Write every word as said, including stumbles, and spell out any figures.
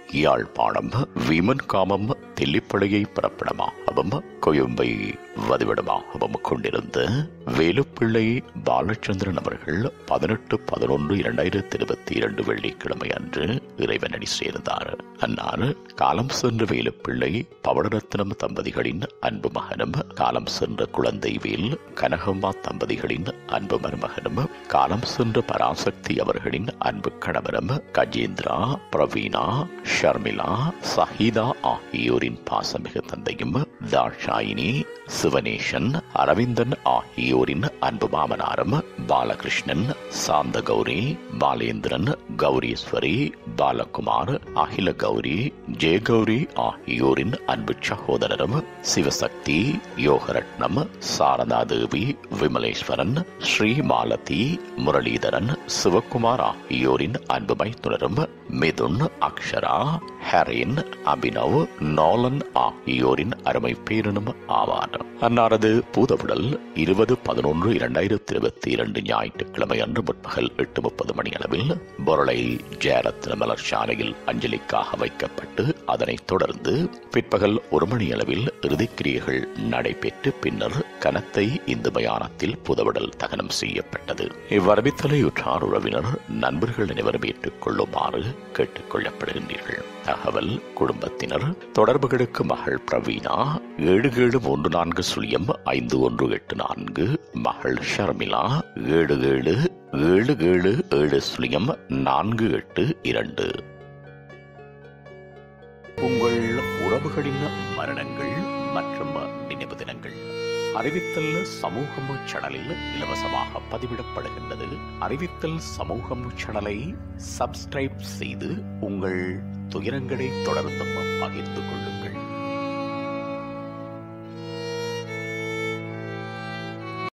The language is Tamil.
யாழ்ப்பாணம் வீமன்காமம் தெல்லிப்பளையை பிறப்பிடமாகவும் கொழும்பை வதிவிடமாகவும் கொண்டிருந்த வேலுப்பிள்ளை பாலச்சந்திரன் அவர்கள் பதினெட்டு பதினொன்று இரண்டாயிரத்தி இருபத்தி இரண்டு வெள்ளிக்கிழமை அன்று இறைவனடி சேர்ந்தார். அன்னார் காலம் சென்ற வேலுப்பிள்ளை பவனரத்னம் தம்பதிகளின் அன்பு மகனும், காலம் சென்ற குழந்தை வேல் கனகம்மா தம்பதிகளின் அன்பு மருமகனும், காலம் சென்ற பராசக்தி அவர்களின் அன்பு கணவரும், கஜேந்திரா, பிரவீனா, ஷர்மிளா, சஹீதா ஆகியோரின் பாசமிகு தந்தையும், தாட்சாயினி, சிவனேசன், அரவிந்தன் ஆகியோரின் அன்பு மாமனாரும், பாலகிருஷ்ணன், சாந்த கௌரி, பாலேந்திரன், கௌரீஸ்வரி, பாலகுமார், அகில கௌரி, ஜெயகௌரி ஆகியோரின் அன்பு சகோதரரும், சிவசக்தி, யோகரட்னம், சாரதாதேவி, விமலேஸ்வரன், ஸ்ரீமாலதி, முரளிதரன், சிவகுமார் ஆகியோரின் அன்பு மைத்துனரும், மிதுன், அக்ஷரா, ஹரின், அபினவ், நோலன் ஆகியோரின் அருமை பேரனும் ஆவார். அன்னாரது பூதவுடல் இருபது பதினொன்று இரண்டாயிரத்தி இருபத்தி இரண்டு ஞாயிற்றுக்கிழமை அன்று முற்பகல் எட்டு முப்பது மணி அளவில் பொருளை ஜெயரத்ன மலர் சாலையில் அஞ்சலிக்காக வைக்கப்பட்டு அதனைத் தொடர்ந்து பிற்பகல் ஒரு மணி அளவில் இறுதிக்கிரியைகள் நடைபெற்று பின்னர் கனத்தை இந்து மயானத்தில் புதவுடல் தகனம் செய்யப்பட்டது. இவ்வரவித்தலையுற்றார் உறவினர் நண்பர்கள் அனைவரும் ஏற்றுக் கொள்ளுமாறு கேட்டுக் கொள்ளப்படுகின்றீர்கள். தகவல் குடும்பத்தினர் தொடர்புகளுக்கு மகள் பிரவீனா ஏழு ஏழு மூன்று நான்கு சுழியம் ஐந்து ஒன்று எட்டு நான்கு, மகள் ஷர்மிளா ஏழு ஏழு ஏழு ஏழு ஏழு சுழியம் நான்கு எட்டு இரண்டு. உங்கள் உறவுகளின் மரணங்கள் மற்றும் நினைவு தினங்கள் அறிவித்தல் சமூகம் சேனலில் இலவசமாக பதிவிடப்படுகின்றது. அறிவித்தல் சமூகம் சேனலை சப்ஸ்கிரைப் செய்து உங்கள் துயரங்களை தொடர்ந்தும் பகிர்ந்து கொள்ளுங்கள்.